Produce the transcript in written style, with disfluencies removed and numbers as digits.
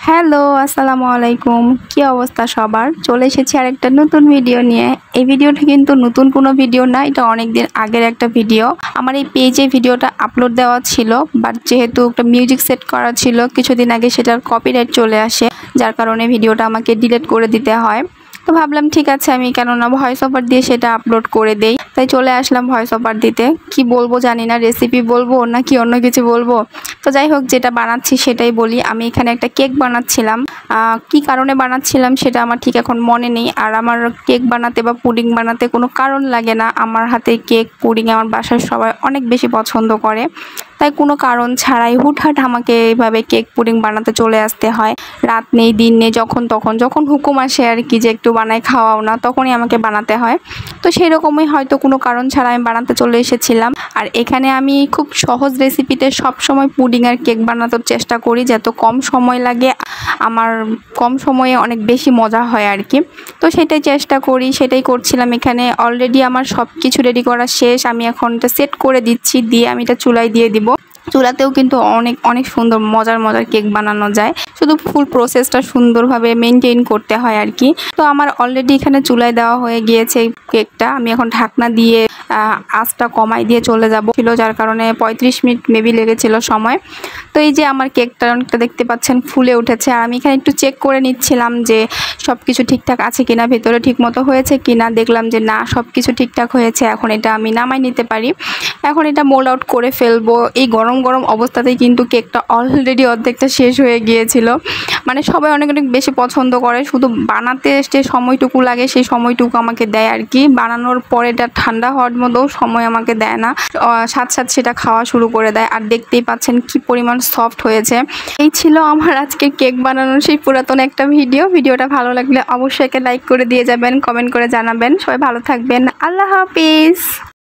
Hello, আসসালামু আলাইকুম। কি অবস্থা সবার? চলে এসেছি আরেকটা নতুন ভিডিও নিয়ে। এই ভিডিওটা কিন্তু নতুন কোনো ভিডিও না, এটা অনেকদিন আগের একটা ভিডিও। আমার এই পেজে ভিডিওটা আপলোড দেওয়া ছিল, বাট যেহেতু একটা মিউজিক সেট করা ছিল কিছুদিন আগে, সেটার কপিরাইট চলে আসে, যার কারণে ভিডিওটা আমাকে ডিলিট করে দিতে হয়। তো ভাবলাম ঠিক আছে, আমি কেননা ভয়েস ওভার দিয়ে সেটা আপলোড করে দেই, তাই চলে আসলাম ভয়েস ওভার দিতে। কি বলবো জানি না, রেসিপি বলবো নাকি অন্য কিছু বলবো। তো যাই হোক, যেটা বানাচ্ছি সেটাই বলি। আমি এখানে একটা কেক বানাচ্ছিলাম। কি কারণে বানাচ্ছিলাম সেটা আমার ঠিক এখন মনে নেই। আর আমার কেক বানাতে বা পুডিং বানাতে কোনো কারণ লাগে না। আমার হাতে কেক পুডিং আমার বাসার সবাই অনেক বেশি পছন্দ করে, তাই কোনো কারণ ছাড়াই হুটহাট আমাকে এইভাবে কেক পুডিং বানাতে চলে আসতে হয়। রাত নেই দিন নেই, যখন হুকুম আসে আর কি, যে একটু বানাই খাওয়াও না, তখনই আমাকে বানাতে হয়। তো সেই রকমই হয়তো কোনো কারণ ছাড়া আমি বানাতে চলে এসেছিলাম। আর এখানে আমি খুব সহজ রেসিপিতে সবসময় পুডিং আর কেক বানানোর চেষ্টা করি, যত কম সময় লাগে, আমার কম সময়ে অনেক বেশি মজা হয় আর কি। তো সেটাই চেষ্টা করি, সেটাই করছিলাম। এখানে অলরেডি আমার সব কিছু রেডি করা শেষ। আমি এখন এটা সেট করে দিচ্ছি, দিয়ে আমি এটা চুলায় দিয়ে দিব। চুলাতেও কিন্তু অনেক অনেক সুন্দর মজার কেক বানানো যায়, শুধু ফুল প্রসেসটা সুন্দরভাবে মেনটেন করতে হয় আর কি। তো আমার অলরেডি এখানে চুলায় দেওয়া হয়ে গিয়েছে কেকটা। আমি এখন ঢাকনা দিয়ে আঁচটা কমাই দিয়ে চলে যাব ছিল, যার কারণে 35 মিনিট মেবি লেগেছিল সময়। তো এই যে আমার কেকটা অনেকটা দেখতে পাচ্ছেন ফুলে উঠেছে। আর আমি এখানে একটু চেক করে নিচ্ছিলাম যে সব কিছু ঠিকঠাক আছে কিনা, ভেতরে ঠিক মতো হয়েছে কিনা। দেখলাম যে না, সব কিছু ঠিকঠাক হয়েছে। এখন এটা আমি নামাই নিতে পারি। এখন এটা মোল্ড আউট করে ফেলবো। এই গরম গরম অবস্থাতেই কিন্তু কেকটা অলরেডি অর্ধেকটা শেষ হয়ে গিয়েছিল। মানে সবাই অনেক অনেক বেশি পছন্দ করে, শুধু বানাতে যে সময়টুকু লাগে সেই সময়টুকু আমাকে দেয় আর কি। বানানোর পরে এটা ঠান্ডা হওয়ার মতোও সময় আমাকে দেয় না, সাথে সাথে সেটা খাওয়া শুরু করে দেয়। আর দেখতেই পাচ্ছেন কি পরিমাণ সফট হয়েছে। এই ছিল আমার আজকে কেক বানানোর সেই পুরাতন একটা ভিডিওটা ভালো লাগলে অবশ্যই একে লাইক করে দিয়ে যাবেন, কমেন্ট করে জানাবেন। সবাই ভালো থাকবেন, আল্লাহ হাফিজ।